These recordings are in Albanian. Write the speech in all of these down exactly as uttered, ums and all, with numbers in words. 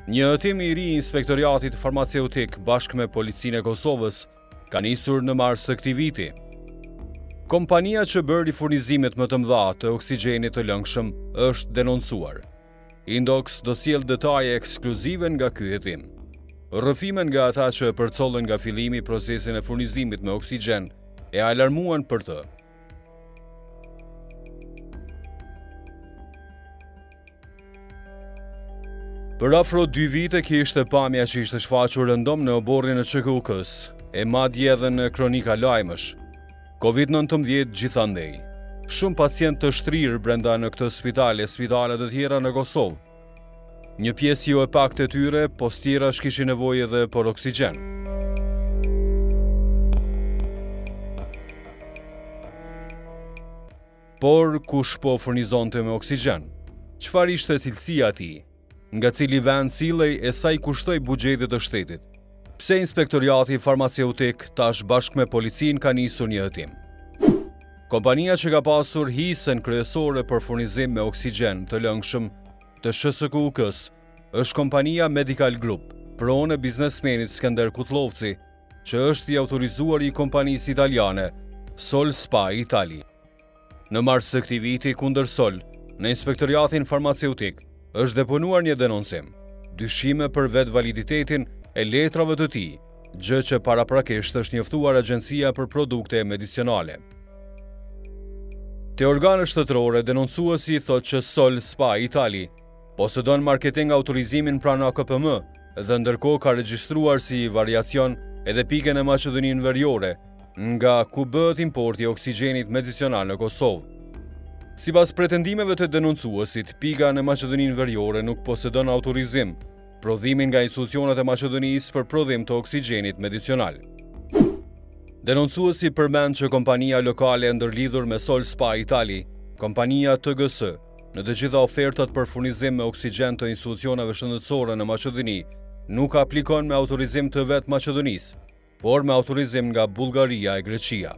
Një hetim i ri i Inspektoriatit Farmaceutik bashkë me Policinë e Kosovës ka nisur në mars të këtij viti. Kompania që bëri furnizimet më të mëdha të oksigjenit të lëngshëm është denoncuar. Indox do sjell detaje ekskluzive nga ky hetim. Rrëfimen nga ata që përcollën nga fillimi procesin e furnizimit me oksigjen e alarmuan për të. Për afro dy vite kishte pamja që ishte shfaqur rëndom në oborrin e Q K U K-s, e madje edhe në kronika lajmësh. Covid nëntëmbëdhjetë gjithandej. Shumë pacient të shtrirë brenda në këtë spital e spitalet të tjera në Kosovë. Një pjesë jo e pak të tyre, po tjera shkishin nevojë edhe për oksigjen. Por kush po furnizonte me oksigjen? Çfarë ishte cilësia e tij? Nga cili vend sillej e sa i kushtoi buxhetit të shtetit? Pse Inspektoriati Farmaceutik tash bashkë me policinë ka nisur një hetim? Kompania që ka pasur hisën kryesore për furnizim me oksigjen të lëngshëm të S S K U K-s është kompania Medical Group, pronë e biznesmenit Skënder Kutlovci, që është i autorizuar i kompanisë italiane Sol Spa Italy. Në mars të këtij viti kundër Sol, në Inspektoriatin Farmaceutik është deponuar një denoncim, dyshime për vetë validitetin e letrave të tij, gjë që paraprakisht është njoftuar Agjencia për Produkte Medicinale. Te organet shtetërore, denoncuesi thotë që Sol Spa Italy posedon marketing autorizimin pranë A K P M dhe ndërkohë ka regjistruar si variacion edhe pikën e Maqedoninë Veriore, nga ku bëhet importi i oksigjenit medicinal në Kosovë. Sipas pretendimeve të denoncuesit, pika në Maqedoninë Veriore nuk posedon autorizim, prodhimin nga institucionet e Maqedonisë për prodhim të oksigjenit medicinal. Denoncuesi përmend që kompania lokale e ndërlidhur me Sol Spa Italy, kompania T G S, në të gjitha ofertat për furnizim me oksigjen të institucioneve shëndetësore në Maqedoni, nuk aplikon me autorizim të vetë Maqedonisë, por me autorizim nga Bullgaria e Greqia.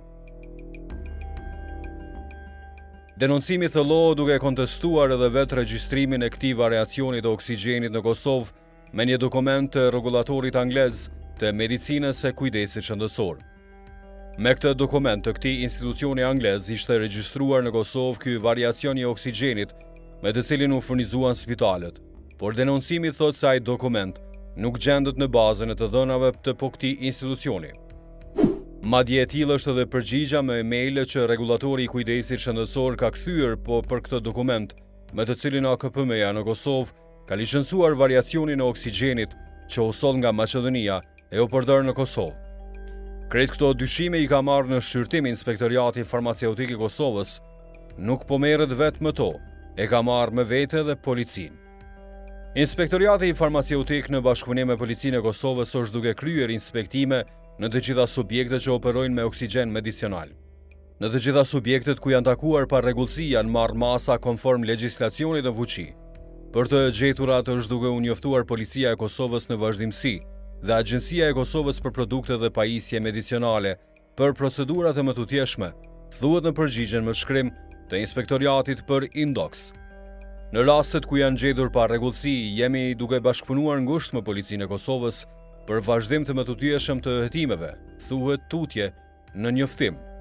Denoncimi thellohet duke kontestuar edhe vetë regjistrimin e këtij variacioni të oksigjenit në Kosovë me një dokument të rregullatorit anglez të medicinës e kujdesit shëndetësor. Me këtë dokument të këtij institucioni anglez ishte regjistruar në Kosovë ky variacion i oksigjenit me të cilin u furnizuan spitalet, por denoncimi thotë se ai dokument nuk gjendet në bazën e të dhënave të po këtij institucioni. Madje e tillë është edhe përgjigja me emailë që rregullatori i kujdesit shëndetësor ka kthyer po për këtë dokument, me të cilin A K P M-ja në Kosovë ka licencuar variacionin e oksigjenit që u soll nga Maqedonia e u përdor në Kosovë. Krejt këto dyshime i ka marrë në shqyrtim Inspektoriati Farmaceutik i Kosovës, nuk po merret vetëm me to, e ka marrë me vete edhe policinë. Inspektoriati Farmaceutik në bashkëpunim me Policinë e Kosovës është duke kryer inspektime në të gjitha subjektet që operojnë me oksigjen medicinal. Në të gjitha subjektet ku janë takuar pa rregullsi janë marrë masa konform legjislacionit në fuqi. Për të gjeturat është duke u njoftuar Policia e Kosovës në vazhdimsi dhe Agjencia e Kosovës për Produkte dhe Pajisje Medicinale për procedurat e mëtutjeshme, thuhet në përgjigjen më shkrim të Inspektoriatit për Indox. Në rastet ku janë gjetur pa rregullsi, jemi duke bashkëpunuar ngushtë me Policinë e Kosovës për vazhdim të mëtutjeshëm të hetimeve, thuhet tutje në njoftim.